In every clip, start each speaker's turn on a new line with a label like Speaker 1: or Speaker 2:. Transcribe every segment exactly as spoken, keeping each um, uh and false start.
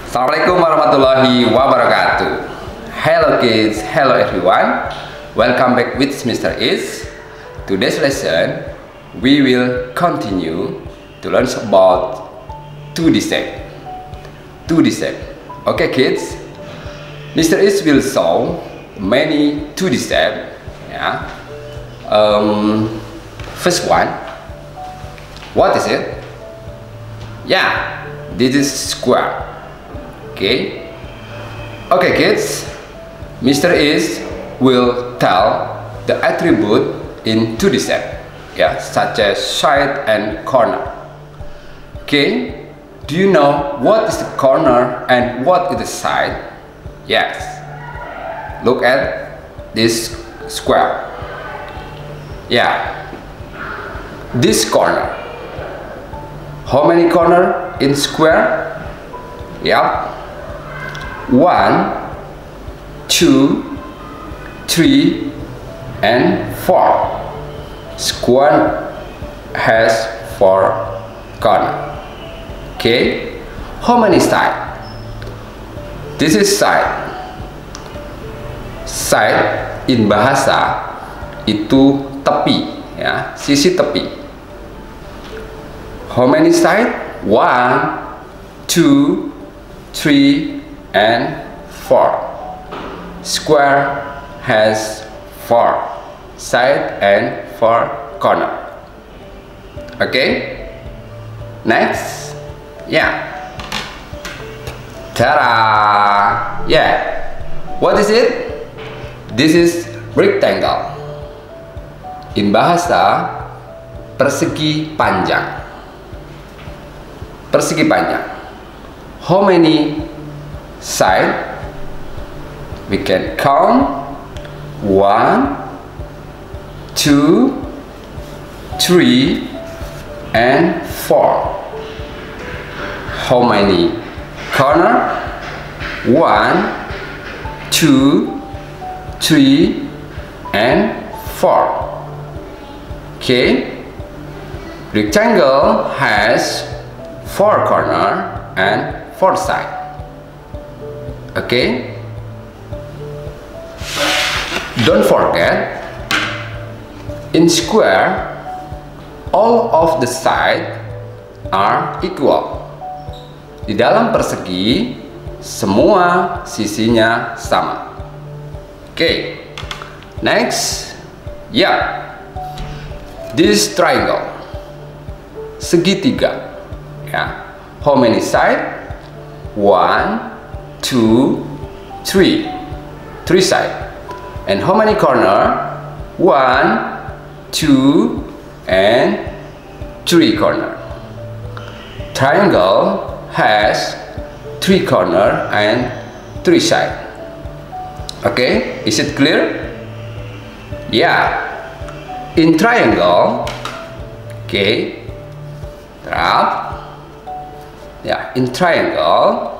Speaker 1: Assalamualaikum warahmatullahi wabarakatuh. Hello kids, hello everyone. Welcome back with Mister Is. Today's lesson we will continue to learn about two D shape. two D shape. Okay kids, Mister Is will show many two D shape. Yeah. Um, first one, what is it? Yeah, this is square. Okay, okay kids, Mister Is will tell the attribute in two D shape, yeah, such as side and corner. Okay, do you know what is the corner and what is the side? Yes, look at this square. Yeah, this corner. How many corner in square? Yeah. One, two, three, and four. Square has four corner. Okay. How many side? This is side. Side in bahasa itu tepi, ya, sisi tepi. How many side? One, two, three, and four. Square has four side and four corner. Okay. Next, yeah. Ta-da! Yeah. What is it? This is rectangle. In bahasa persegi panjang. Persegi panjang. How many side? We can count. One, two, three, and four. How many corner? One, two, three, and four. Okay. Rectangle has four corner and four side. Okay. Don't forget, in square, all of the side are equal. Di dalam persegi, semua sisinya sama. Okay. Next, yeah. This triangle, segitiga. Yeah. How many side? One, two, three. Three side. And how many corner? One, two, and three corner. Triangle has three corner and three side. Okay, is it clear? Yeah. In triangle, okay, terap. Yeah, in triangle,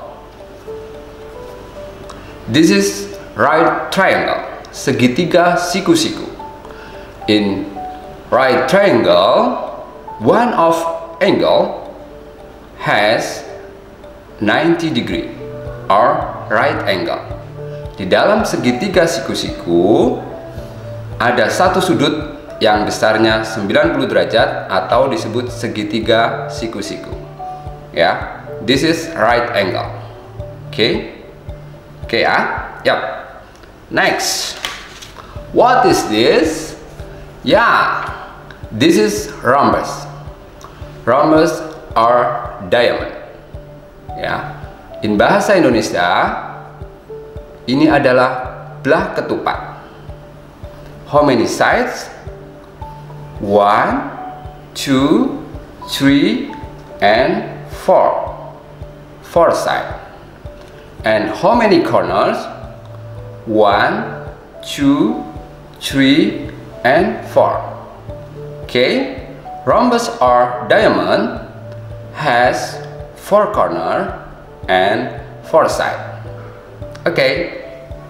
Speaker 1: this is right triangle. Segitiga siku-siku. In right triangle, one of angle has ninety degree or right angle. Di dalam segitiga siku-siku ada satu sudut yang besarnya sembilan puluh derajat atau disebut segitiga siku-siku. Ya, this is right angle. Oke. Okay. Oke okay, ya. Yap. Next. What is this? Yeah, this is rhombus. Rhombus are diamond. Ya, in bahasa Indonesia ini adalah belah ketupat. How many sides? One, two, three, and four. Four side. And how many corners? One, two, three, and four. Okay, rhombus or diamond has four corner and four side. Okay.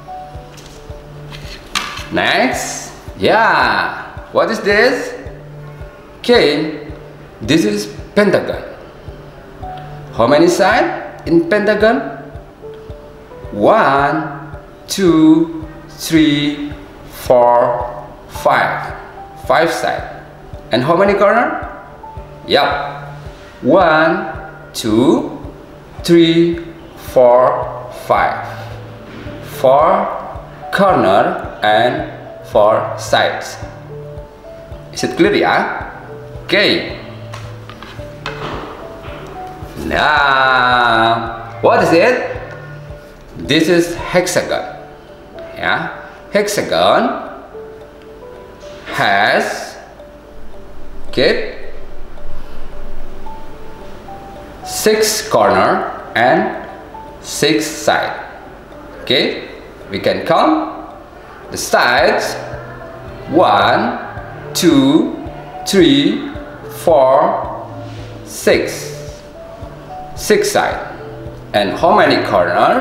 Speaker 1: Next, yeah. What is this? Okay, this is pentagon. How many side in pentagon? One, two, three, four, five. Five side. And how many corner? Yup. One, two, three, four, five. Four corner and four sides. Is it clear ya? Okay. Now, what is it? This is hexagon. Yeah, hexagon has, okay, six corner and six side. Okay, we can count the sides. One, two, three, four, six. Six side. And how many corner?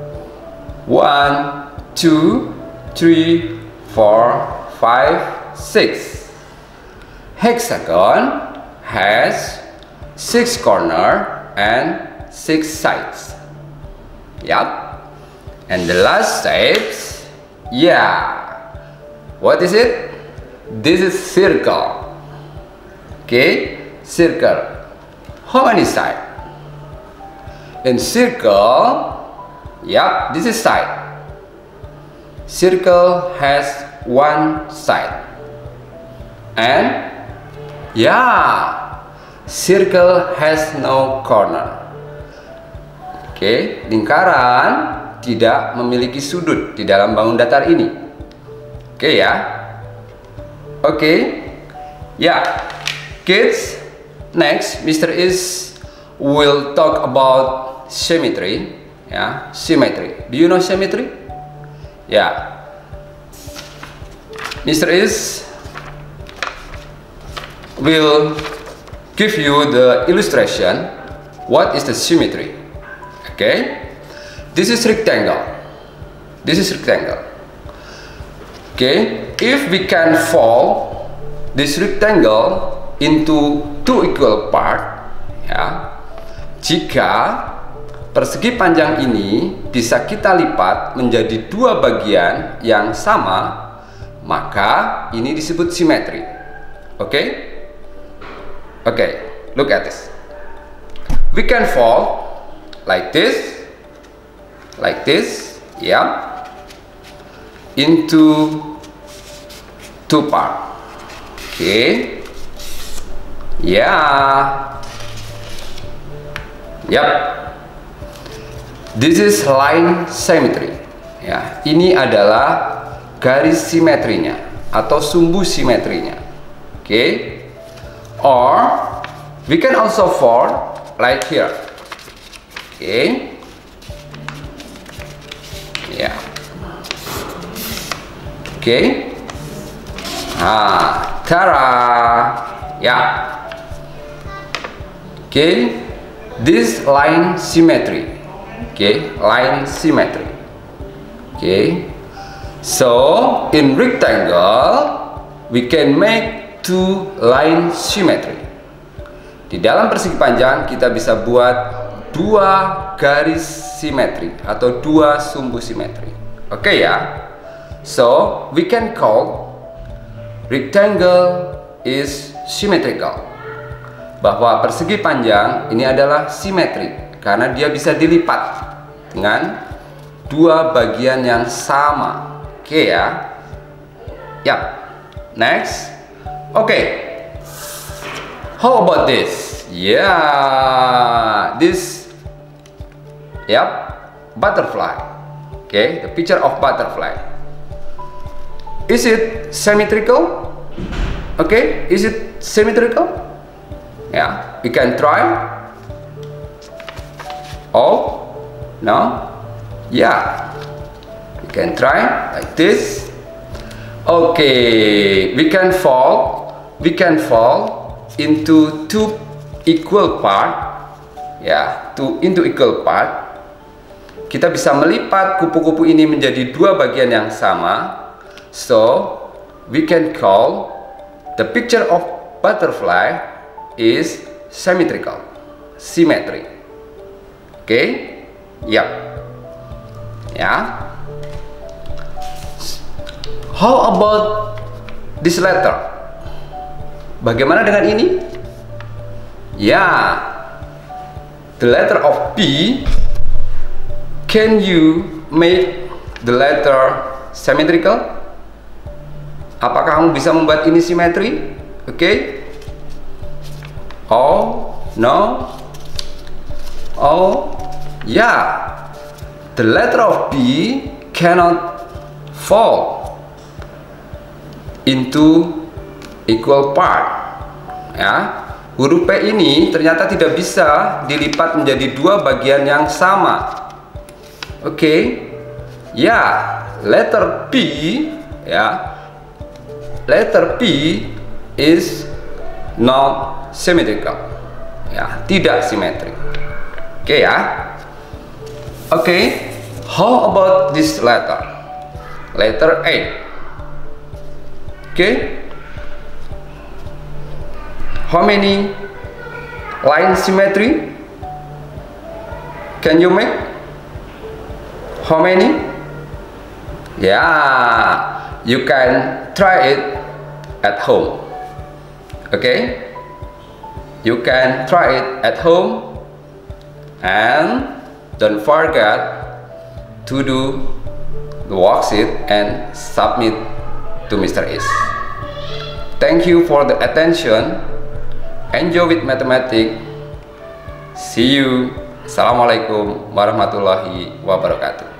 Speaker 1: One, two, three, four, five, six. Hexagon has six corner and six sides. Yup. And the last shapes, yeah. What is it? This is circle. Okay, circle. How many sides? In circle, yup, this is side. Circle has one side. And yeah, circle has no corner. Oke, okay, lingkaran tidak memiliki sudut di dalam bangun datar ini. Oke okay, ya. Oke. Okay. Ya, kids, next Mister Is will talk about symmetry. Ya, symmetry. Do you know symmetry? Ya. Mister Is will give you the illustration. What is the symmetry? Okay, this is rectangle. This is rectangle. Okay, if we can fold this rectangle into two equal part, ya, jika persegi panjang ini bisa kita lipat menjadi dua bagian yang sama, maka ini disebut simetri. Oke, okay? Oke, okay, look at this. We can fold like this, like this, yeah, into two part. Okay, yeah, yep. This is line symmetry. Ya, ini adalah garis simetrinya atau sumbu simetrinya. Okay, or we can also fold like here. Okay, ya, yeah. Okay, ah, tara, ya, yeah. Okay, this line symmetry. Okay, line symmetry. Okay, so in rectangle we can make two line symmetry. Di dalam persegi panjang kita bisa buat dua garis simetri atau dua sumbu simetri. Oke okay, ya. So we can call rectangle is symmetrical. Bahwa persegi panjang ini adalah simetri karena dia bisa dilipat dengan dua bagian yang sama. Oke okay, ya. Yap. Next. Oke. Okay. How about this? Yeah, this, yep, butterfly. Okay, the picture of butterfly. Is it symmetrical? Okay, is it symmetrical? Yeah, we can try. Oh, no? Yeah, we can try like this. Okay, we can fold. We can fold into two equal part, ya, two into equal part. Kita bisa melipat kupu-kupu ini menjadi dua bagian yang sama. So we can call the picture of butterfly is symmetrical, symmetry. Oke, okay? Yap. ya. How about this letter? Bagaimana dengan ini? Ya, the letter of P. Can you make the letter symmetrical? Apakah kamu bisa membuat ini simetri? Oke? Okay? Oh, no. Oh, yeah. The letter of P cannot fall into equal part. Ya, huruf P ini ternyata tidak bisa dilipat menjadi dua bagian yang sama. Oke, okay. Ya, letter P, ya, letter P is not symmetrical. Ya, tidak simetri. Oke okay, ya. Oke, okay. How about this letter? Letter A. Oke. Okay. How many line symmetry can you make? How many? Yeah, you can try it at home. Okay, you can try it at home, and don't forget to do the worksheet and submit to Mister Is. Thank you for the attention. Enjoy with mathematics. See you. Assalamualaikum warahmatullahi wabarakatuh.